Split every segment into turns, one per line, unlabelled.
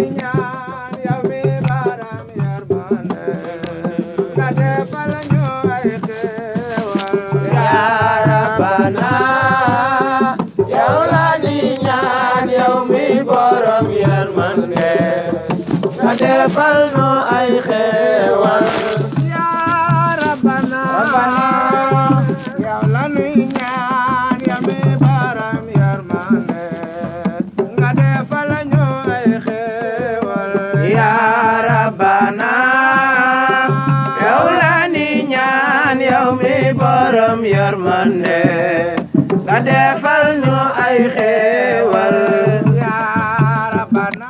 ñaan yow mi baram yërmande nga defal ñu ay xéewal
yaa Rabbana yow la ni ñaan yow mi borom yërmande nga defal ñu ay xéewal
yaa Rabbana yow la ñuy ñaan yow mi baram yërmande nga defal ñu ay xéewal
yaa Rabbana yow la ni ñaan yow mi borom yërmande nga defal ñu ay xéewal
yaa Rabbana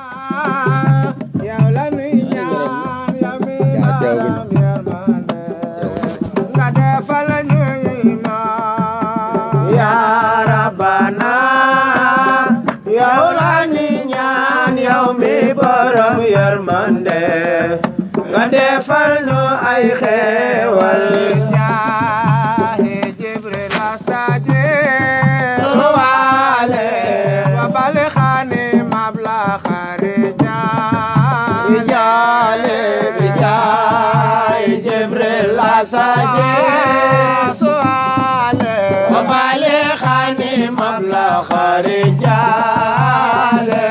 yow la ñuy ñaan yow mi baram yërmande nga defal ñu iman
yaa Rabbana yow la ni ñaan yow mi borom yërmande nga defal ñu ay xéewal
jaahi Jibril astaje
suwaale
wa bali khani mabla kharija
bijaale bijaay Jibril asaje
suale
wa bale khani mabla kharijaale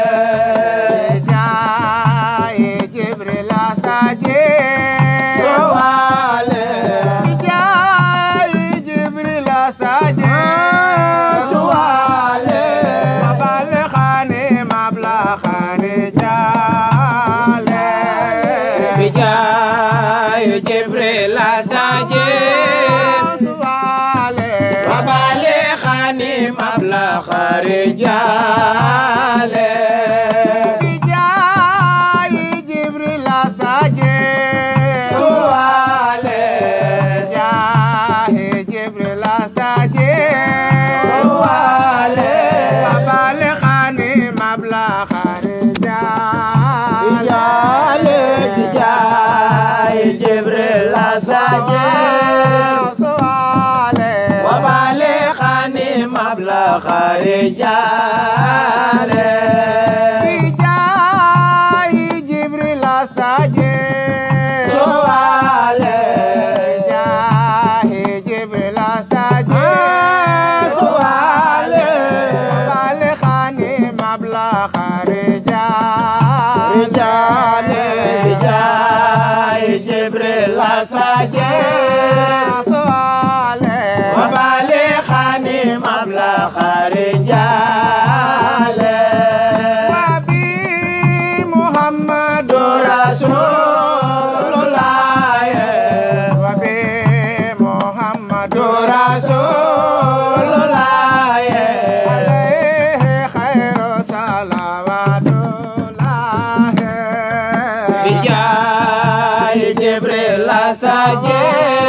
jaahi Jibril astaje
suwaale
jaahi Jibril astaje
suwaale
wa bali khani mabla kharija
bijaay Jibril asaje
suale
wa bale khani mabla kharijaale
jaahi Jibril astaje
suwaale
jaahi Jibril astaje
suwaale
babale khani mabla kharija
bijaale bijaay Jibril asaje
suale
wa bale khani mabla kharijaale
jaahi Jibril astaje
suwaale
jaahi Jibril astaje
suwaale
babale khani mabla kharija
bijaale bijaay Jibril asaje
suale
wa bale khani mabla kharijaale
wabi Muhammadu
rasulullah
wabi Muhammadu
rasulullah
alayhi khairu salawatullah
bijaay Jibril asaje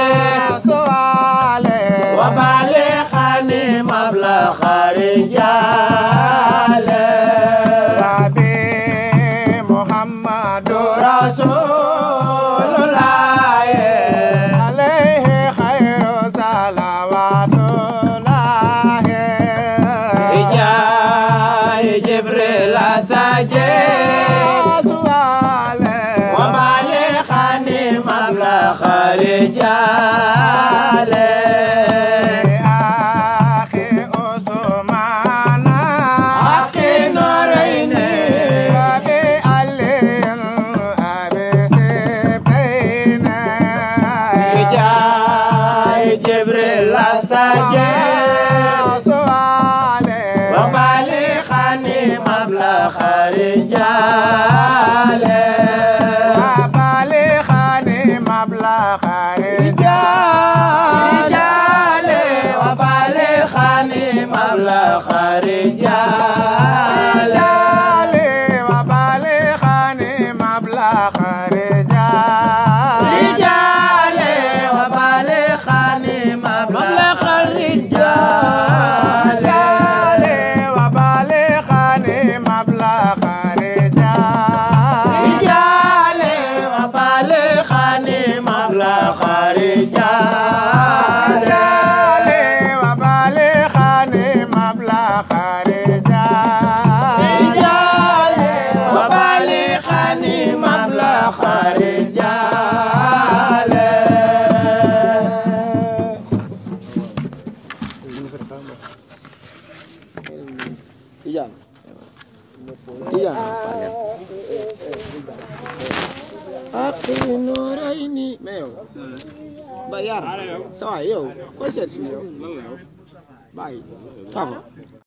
suale
wa bale khani mabla kharijaale
wabi Muhammadu
rasulullah
alayhi khairu salawatullah
bijaay Jibril asaje
suale
wa bale khani mabla kharijaale
akhi Usmana
Aki Noreyni
wabi aliyin abi sibtayna
bijaay Jibril asaje
suale
wa bale khani mabla kharijaale
babale khani mabla kharija
bijaale wa bale khani mabla kharijaale
jale wabale khani mabla kharija
bijaale wa bale khani mabla kharijaale
jale wabale khani mabla kharija
bijaale wa bale khani mabla kharijaale
jale wabale khani mabla kharija
bijaale wa bale
Akhi Noorayni mais yow ba yar sa waay yow koy seet si yow bàyyi